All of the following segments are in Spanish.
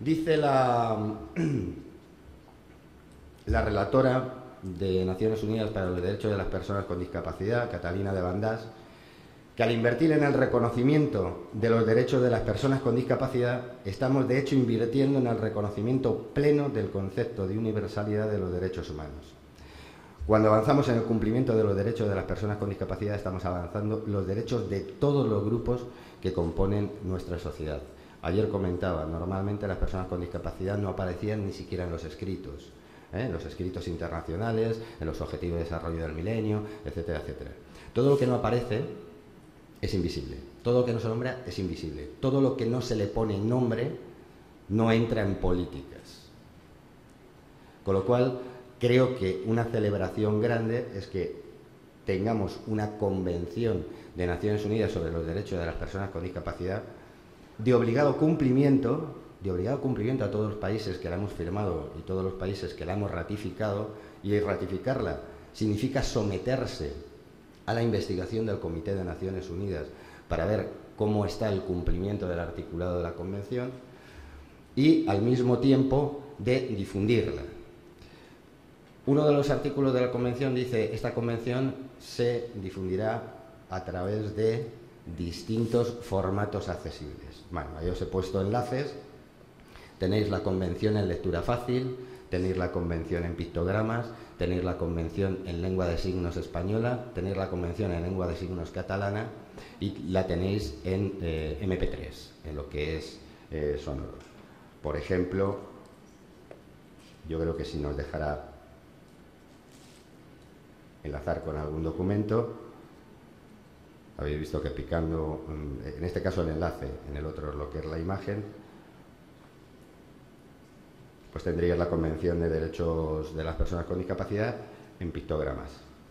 Dice la relatora de Naciones Unidas para los Derechos de las Personas con Discapacidad, Catalina de Bandás, que al invertir en el reconocimiento de los derechos de las personas con discapacidad, estamos de hecho invirtiendo en el reconocimiento pleno del concepto de universalidad de los derechos humanos. Cuando avanzamos en el cumplimiento de los derechos de las personas con discapacidad, estamos avanzando los derechos de todos los grupos que componen nuestra sociedad. Ayer comentaba, normalmente las personas con discapacidad no aparecían ni siquiera en los escritos internacionales, en los Objetivos de Desarrollo del Milenio, etcétera, etcétera. Todo lo que no aparece es invisible. Todo lo que no se nombra es invisible. Todo lo que no se le pone nombre no entra en políticas. Con lo cual, creo que una celebración grande es que tengamos una convención de Naciones Unidas sobre los derechos de las personas con discapacidad de obligado cumplimiento a todos los países que la hemos firmado y todos los países que la hemos ratificado, y ratificarla significa someterse a la investigación del Comité de Naciones Unidas para ver cómo está el cumplimiento del articulado de la Convención y al mismo tiempo de difundirla. Uno de los artículos de la Convención dice: esta Convención se difundirá a través de distintos formatos accesibles. Bueno, ahí os he puesto enlaces. Tenéis la Convención en lectura fácil, tenéis la Convención en pictogramas, tenéis la Convención en lengua de signos española, tenéis la Convención en lengua de signos catalana y la tenéis en MP3, en lo que es sonoro. Por ejemplo, yo creo que si nos dejará enlazar con algún documento, habéis visto que picando, en este caso el enlace, en el otro lo que es la imagen, pues tendríais la Convención de Derechos de las Personas con Discapacidad en pictogramas.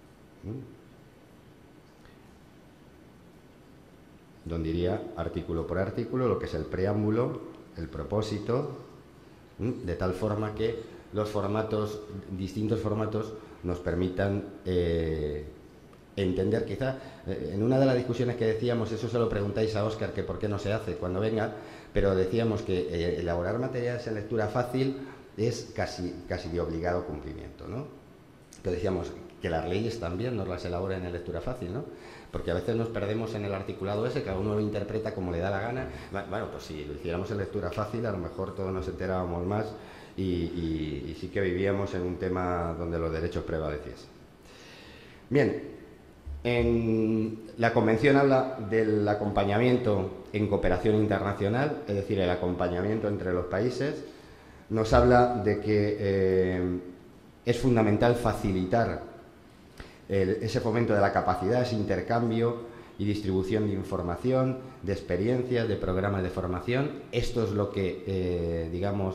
Donde iría artículo por artículo lo que es el preámbulo, el propósito, de tal forma que los formatos, distintos formatos, nos permitan entender. Quizá en una de las discusiones que decíamos, eso se lo preguntáis a Óscar, que por qué no se hace cuando venga, pero decíamos que elaborar materiales en lectura fácil es casi de obligado cumplimiento, ¿no? Que decíamos que las leyes también nos las elaboren en lectura fácil, ¿no? Porque a veces nos perdemos en el articulado ese, cada uno lo interpreta como le da la gana. Bueno, pues si lo hiciéramos en lectura fácil, a lo mejor todos nos enterábamos más y sí que vivíamos en un tema donde los derechos prevaleciesen. Bien. La Convención habla del acompañamiento en cooperación internacional, es decir, el acompañamiento entre los países. Nos habla de que es fundamental facilitar ese fomento de la capacidad, ese intercambio y distribución de información, de experiencias, de programas de formación. Esto es lo que,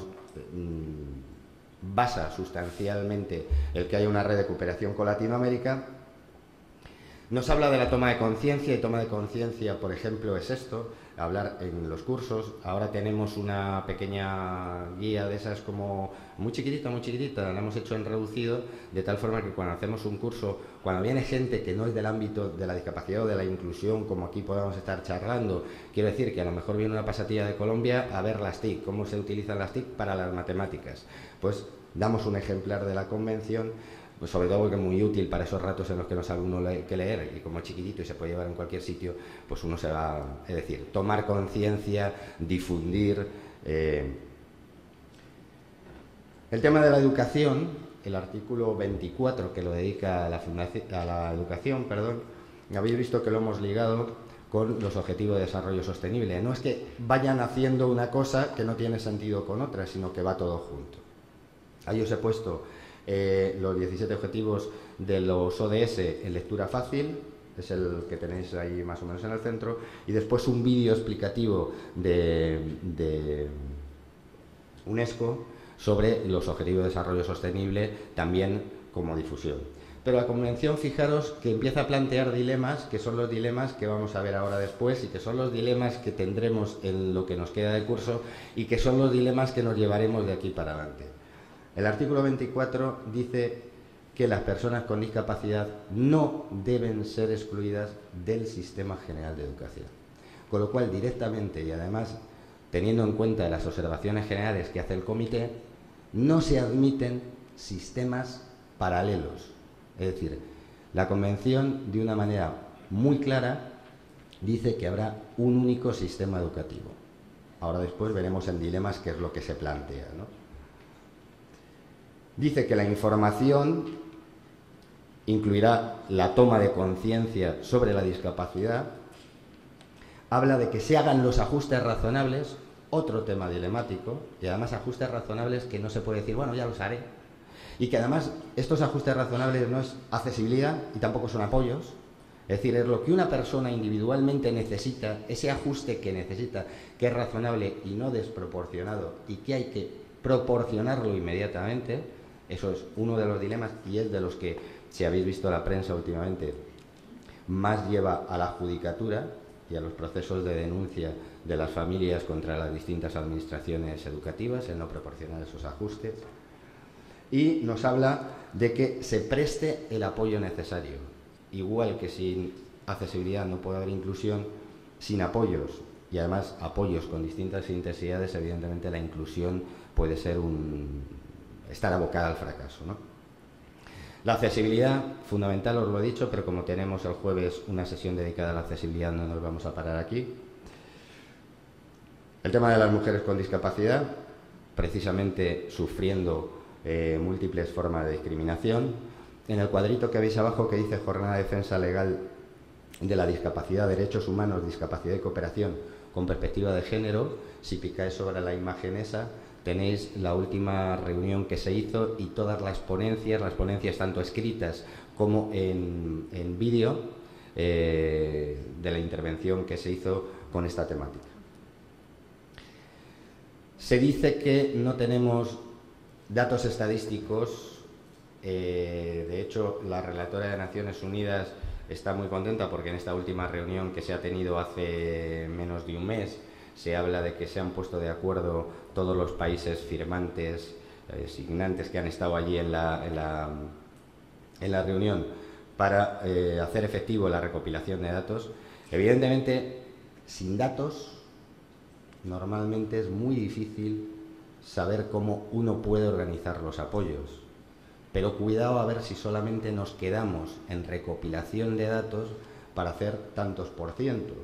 basa sustancialmente el que haya una red de cooperación con Latinoamérica. Nos habla de la toma de conciencia, y toma de conciencia, por ejemplo, es esto, hablar en los cursos. Ahora tenemos una pequeña guía de esas como muy chiquitita, la hemos hecho en reducido, de tal forma que cuando hacemos un curso, cuando viene gente que no es del ámbito de la discapacidad o de la inclusión, como aquí podamos estar charlando, quiero decir que a lo mejor viene una pasatilla de Colombia a ver las TIC, cómo se utilizan las TIC para las matemáticas, pues damos un ejemplar de la Convención. Pues sobre todo porque es muy útil para esos ratos en los que no sabe uno qué leer, y como es chiquitito y se puede llevar en cualquier sitio, pues uno se va, es decir, tomar conciencia, difundir. El tema de la educación, el artículo 24 que lo dedica a la educación, habéis visto que lo hemos ligado con los Objetivos de Desarrollo Sostenible. No es que vayan haciendo una cosa que no tiene sentido con otra, sino que va todo junto. Ahí os he puesto los 17 objetivos de los ODS en lectura fácil, es el que tenéis ahí más o menos en el centro, y después un vídeo explicativo de UNESCO sobre los Objetivos de Desarrollo Sostenible, también como difusión. Pero la Convención, fijaros que empieza a plantear dilemas, que son los dilemas que vamos a ver ahora después, y que son los dilemas que tendremos en lo que nos queda de curso, y que son los dilemas que nos llevaremos de aquí para adelante. El artículo 24 dice que las personas con discapacidad no deben ser excluidas del sistema general de educación. Con lo cual, directamente, y además teniendo en cuenta las observaciones generales que hace el comité, no se admiten sistemas paralelos. Es decir, la Convención, de una manera muy clara, dice que habrá un único sistema educativo. Ahora después veremos en dilemas qué es lo que se plantea, ¿no? Dice que la información incluirá la toma de conciencia sobre la discapacidad. Habla de que se hagan los ajustes razonables, otro tema dilemático, y además ajustes razonables que no se puede decir, bueno, ya los haré. Y que además estos ajustes razonables no es accesibilidad y tampoco son apoyos. Es decir, es lo que una persona individualmente necesita, ese ajuste que necesita, que es razonable y no desproporcionado y que hay que proporcionarlo inmediatamente. Eso es uno de los dilemas y es de los que, si habéis visto la prensa últimamente, más lleva a la judicatura y a los procesos de denuncia de las familias contra las distintas administraciones educativas, el no proporcionar esos ajustes. Y nos habla de que se preste el apoyo necesario. Igual que sin accesibilidad no puede haber inclusión, sin apoyos, y además apoyos con distintas intensidades, evidentemente la inclusión puede ser estar abocada al fracaso, ¿no? La accesibilidad, fundamental, os lo he dicho, pero como tenemos el jueves una sesión dedicada a la accesibilidad, no nos vamos a parar aquí. El tema de las mujeres con discapacidad, precisamente sufriendo múltiples formas de discriminación. En el cuadrito que veis abajo que dice Jornada de Defensa Legal de la Discapacidad, Derechos Humanos, Discapacidad y Cooperación con Perspectiva de Género, si picáis sobre la imagen esa, tenéis la última reunión que se hizo y todas las ponencias tanto escritas como en vídeo, de la intervención que se hizo con esta temática. Se dice que no tenemos datos estadísticos. De hecho, la relatora de Naciones Unidas está muy contenta porque en esta última reunión que se ha tenido hace menos de un mes se habla de que se han puesto de acuerdo todos los países firmantes, signantes que han estado allí en la reunión para hacer efectivo la recopilación de datos. Evidentemente, sin datos, normalmente es muy difícil saber cómo uno puede organizar los apoyos. Pero cuidado a ver si solamente nos quedamos en recopilación de datos para hacer tantos por ciento.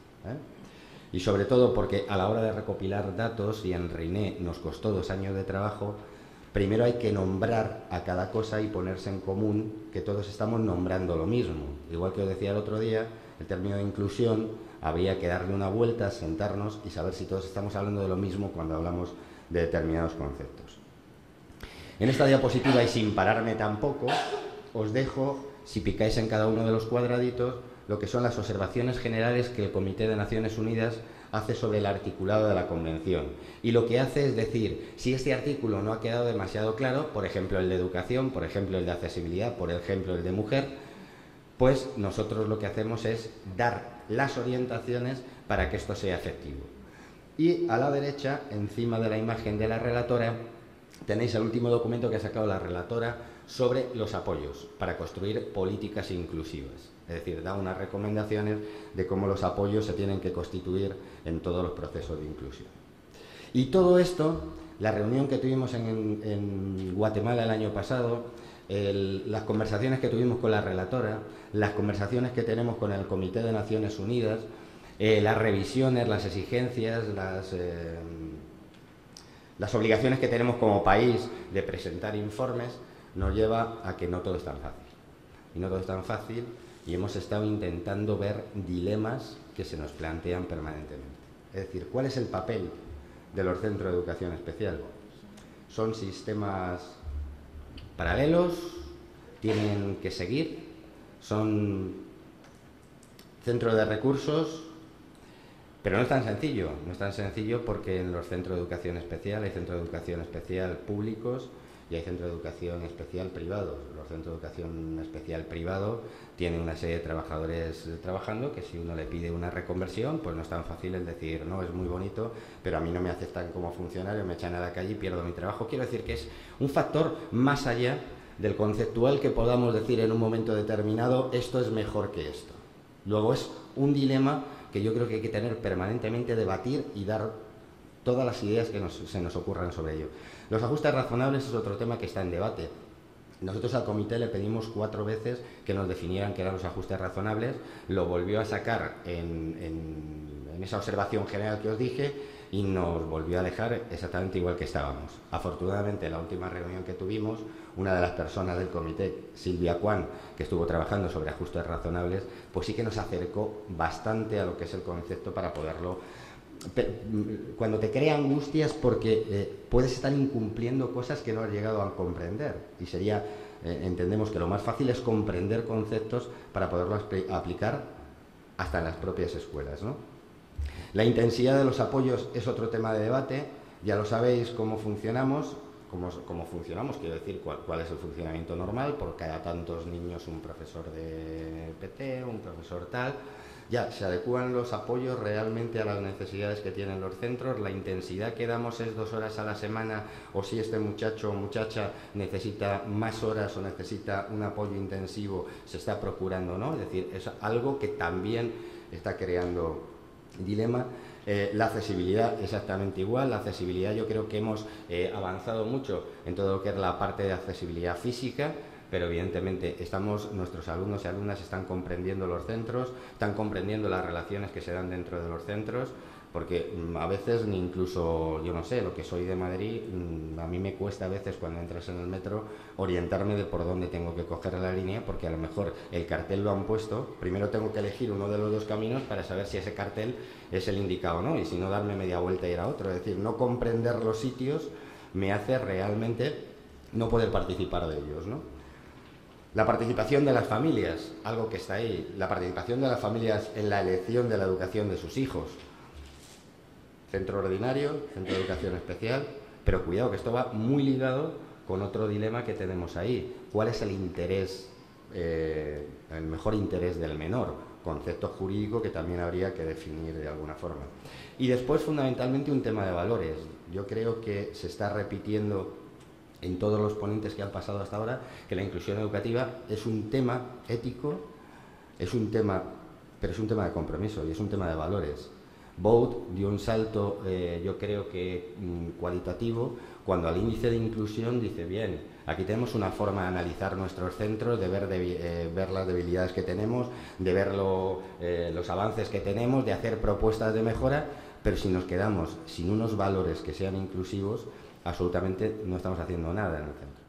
Y sobre todo porque a la hora de recopilar datos, y en RINE nos costó 2 años de trabajo, primero hay que nombrar a cada cosa y ponerse en común que todos estamos nombrando lo mismo. Igual que os decía el otro día, el término de inclusión, habría que darle una vuelta, sentarnos y saber si todos estamos hablando de lo mismo cuando hablamos de determinados conceptos. En esta diapositiva, y sin pararme tampoco, os dejo, si picáis en cada uno de los cuadraditos, lo que son las observaciones generales que el Comité de Naciones Unidas hace sobre el articulado de la Convención. Y lo que hace es decir, si este artículo no ha quedado demasiado claro, por ejemplo el de educación, por ejemplo el de accesibilidad, por ejemplo el de mujer, pues nosotros lo que hacemos es dar las orientaciones para que esto sea efectivo. Y a la derecha, encima de la imagen de la relatora, tenéis el último documento que ha sacado la relatora sobre los apoyos para construir políticas inclusivas. Es decir, da unas recomendaciones de cómo los apoyos se tienen que constituir en todos los procesos de inclusión. Y todo esto, la reunión que tuvimos en Guatemala el año pasado, las conversaciones que tuvimos con la relatora, las conversaciones que tenemos con el Comité de Naciones Unidas, las revisiones, las exigencias, las obligaciones que tenemos como país de presentar informes, nos lleva a que no todo es tan fácil. Y no todo es tan fácil, y hemos estado intentando ver dilemas que se nos plantean permanentemente. Es decir, ¿cuál es el papel de los centros de educación especial? ¿Son sistemas paralelos? ¿Tienen que seguir? ¿Son centros de recursos? Pero no es tan sencillo porque en los centros de educación especial hay centros de educación especial públicos y hay centros de educación especial privados. Los centros de educación especial privado tienen una serie de trabajadores trabajando que si uno le pide una reconversión, pues no es tan fácil el decir, no, es muy bonito, pero a mí no me aceptan como funcionario, me echan a la calle y pierdo mi trabajo. Quiero decir que es un factor más allá del conceptual que podamos decir en un momento determinado, esto es mejor que esto. Luego es un dilema que yo creo que hay que tener permanentemente, debatir y dar todas las ideas que se nos ocurran sobre ello. Los ajustes razonables es otro tema que está en debate. Nosotros al comité le pedimos 4 veces que nos definieran qué eran los ajustes razonables, lo volvió a sacar en esa observación general que os dije y nos volvió a dejar exactamente igual que estábamos. Afortunadamente, en la última reunión que tuvimos, una de las personas del comité, Silvia Cuán, que estuvo trabajando sobre ajustes razonables, pues sí que nos acercó bastante a lo que es el concepto para poderlo... Cuando te crea angustias porque puedes estar incumpliendo cosas que no has llegado a comprender y sería, entendemos que lo más fácil es comprender conceptos para poderlo aplicar hasta en las propias escuelas, ¿no? La intensidad de los apoyos es otro tema de debate, ya lo sabéis cómo funcionamos, quiero decir cuál es el funcionamiento normal, por cada tantos niños un profesor de PT, un profesor tal. Ya, se adecúan los apoyos realmente a las necesidades que tienen los centros, la intensidad que damos es 2 horas a la semana, o si este muchacho o muchacha necesita más horas o necesita un apoyo intensivo, se está procurando, ¿no? Es decir, es algo que también está creando dilema. La accesibilidad exactamente igual. La accesibilidad, yo creo que hemos avanzado mucho en todo lo que es la parte de accesibilidad física, pero evidentemente nuestros alumnos y alumnas están comprendiendo los centros, están comprendiendo las relaciones que se dan dentro de los centros, porque a veces ni incluso, yo no sé, lo que soy de Madrid, a mí me cuesta a veces cuando entras en el metro orientarme de por dónde tengo que coger la línea, porque a lo mejor el cartel lo han puesto, primero tengo que elegir uno de los 2 caminos para saber si ese cartel es el indicado o no, y si no darme media vuelta e ir a otro. Es decir, no comprender los sitios me hace realmente no poder participar de ellos, ¿no? La participación de las familias, algo que está ahí, la participación de las familias en la elección de la educación de sus hijos. Centro ordinario, centro de educación especial, pero cuidado que esto va muy ligado con otro dilema que tenemos ahí. ¿Cuál es el interés, el mejor interés del menor? Concepto jurídico que también habría que definir de alguna forma. Y después, fundamentalmente, un tema de valores. Yo creo que se está repitiendo en todos los ponentes que han pasado hasta ahora que la inclusión educativa es un tema ético, pero es un tema de compromiso y es un tema de valores. Bout dio un salto, yo creo que cualitativo, cuando al índice de inclusión dice, bien, aquí tenemos una forma de analizar nuestros centros, de ver las debilidades que tenemos, de ver los avances que tenemos, de hacer propuestas de mejora, pero si nos quedamos sin unos valores que sean inclusivos, absolutamente no estamos haciendo nada en el centro.